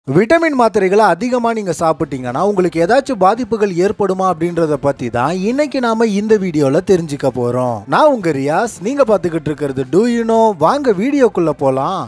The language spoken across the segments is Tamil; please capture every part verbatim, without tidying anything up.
விட்டமின் மாத்திரைகளை அதிகமா நீங்க சாப்பிட்டீங்கன்னா உங்களுக்கு ஏதாச்சும் பாதிப்புகள் ஏற்படுமா அப்படின்றத பத்தி தான் இன்னைக்கு நாம இந்த வீடியோல தெரிஞ்சுக்க போறோம். நான் உங்க ரியாஸ், நீங்க பாத்துக்கிட்டு இருக்கிறது டு யூ நோ. வாங்க வீடியோக்குள்ள போலாம்.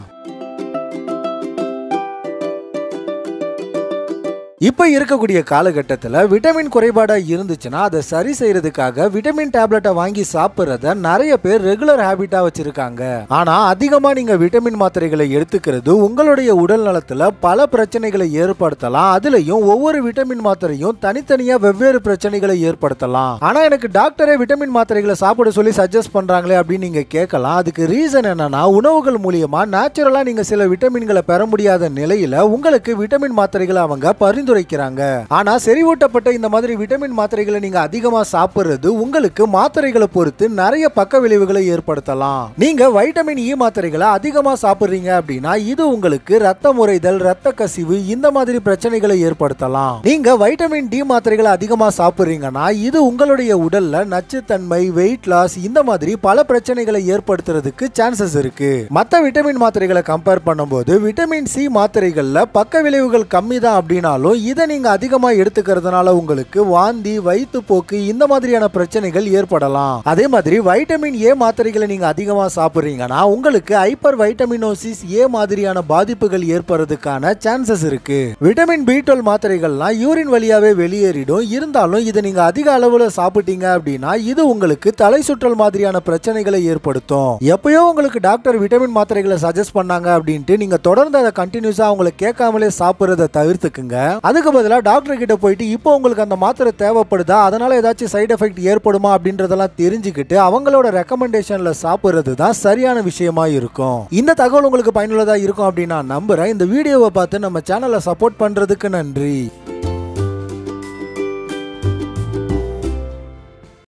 இப்போ இருக்கக்கூடிய காலகட்டத்தில் விட்டமின் குறைபாடா இருந்துச்சுன்னா அதை சரி செய்யறதுக்காக விட்டமின் டேப்லெட்டை வாங்கி சாப்பிட்றத நிறைய பேர் ரெகுலர் ஹேபிட்டா வச்சிருக்காங்க. ஆனா அதிகமா நீங்க விட்டமின் மாத்திரைகளை எடுத்துக்கிறது உங்களுடைய உடல் நலத்துல பல பிரச்சனைகளை ஏற்படுத்தலாம். அதுலயும் ஒவ்வொரு விட்டமின் மாத்திரையும் தனித்தனியா வெவ்வேறு பிரச்சனைகளை ஏற்படுத்தலாம். ஆனா எனக்கு டாக்டரே விட்டமின் மாத்திரைகளை சாப்பிட சொல்லி சஜஸ்ட் பண்றாங்களே அப்படின்னு நீங்க கேட்கலாம். அதுக்கு ரீசன் என்னன்னா, உணவுகள் மூலியமா நேச்சுரலா நீங்க சில விட்டமின்களை பெற முடியாத நிலையில உங்களுக்கு விட்டமின் மாத்திரைகளை அவங்க பரிந்து ஆனா செறிவூட்டப்பட்ட இந்த மாதிரி விட்டமின் மாத்திரைகளை நீங்க அதிகமா சாப்பிடுறது உங்களுக்கு மாத்திரைகளை பொறுத்து நிறைய பக்க விளைவுகளை ஏற்படுத்தலாம். நீங்க வைட்டமின் இ மாத்திரைகளை அதிகமா சாப்பிடுறீங்க அப்படின்னா இது உங்களுக்கு ரத்த முறைதல், ரத்த கசிவு இந்த மாதிரி பிரச்சனைகளை ஏற்படுத்தலாம். நீங்க வைட்டமின் டி மாத்திரைகளை அதிகமா சாப்பிடுறீங்கன்னா இது உங்களுடைய உடல்ல நச்சுத்தன்மை, வெயிட் லாஸ் இந்த மாதிரி பல பிரச்சனைகளை ஏற்படுத்துறதுக்கு சான்சஸ் இருக்கு. மற்ற விட்டமின் மாத்திரைகளை கம்பேர் பண்ணும்போது விட்டமின் சி மாத்திரைகள்ல பக்க விளைவுகள் கம்மி தான் அப்படின்னாலும் இதை நீங்க அதிகமா எடுத்துக்கிறதுனால உங்களுக்கு வாந்தி, வயிற்றுப்போக்கு இந்த மாதிரியான பிரச்சனைகள் ஏற்படலாம். அதே மாதிரி வைட்டமின் ஏ மாத்திரைகளை நீங்க அதிகமா சாப்பிடுறீங்கன்னா உங்களுக்கு ஹைப்பர் வைட்டமினோசிஸ் ஏ மாதிரியான பாதிப்புகள் ஏற்படுறதுக்கான சான்சஸ் இருக்கு. விட்டமின் பி டுவெல்வ் மாத்திரைகள்லாம் யூரின் வழியாவே வெளியேறிடும். இருந்தாலும் இதை நீங்க அதிக அளவுல சாப்பிட்டீங்க அப்படின்னா இது உங்களுக்கு தலை சுற்றல் மாதிரியான பிரச்சனைகளை ஏற்படுத்தும். எப்பயோ உங்களுக்கு டாக்டர் விட்டமின் மாத்திரைகளை சஜஸ்ட் பண்ணாங்க அப்படின்ட்டு நீங்க தொடர்ந்து அதை கண்டினியூஸா அவங்களை கேட்காமலே சாப்பிடுறத தவிர்த்துக்குங்க. அதுக்கு பதிலா டாக்டர் கிட்ட போயிட்டு இப்போ உங்களுக்கு அந்த மாத்திரை தேவைப்படுதா, அதனால ஏதாச்சும் சைடு எஃபெக்ட் ஏற்படுமா அப்படின்றதெல்லாம் தெரிஞ்சுக்கிட்டு அவங்களோட ரெக்கமெண்டேஷன்ல சாப்பிடுறது தான் சரியான விஷயமா இருக்கும். இந்த தகவல் உங்களுக்கு பயனுள்ளதா இருக்கும் அப்படின்னு நான் நம்புறேன். இந்த வீடியோவை பார்த்து நம்ம சேனலை சப்போர்ட் பண்றதுக்கு நன்றி.